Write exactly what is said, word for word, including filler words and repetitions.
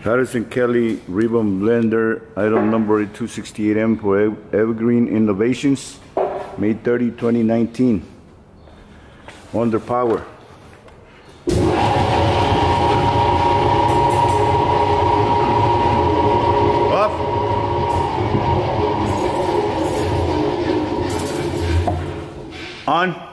Patterson Kelly Ribbon Blender, item number two sixty-eight M for Evergreen Innovations, May thirtieth, twenty nineteen. Under power. Off. On.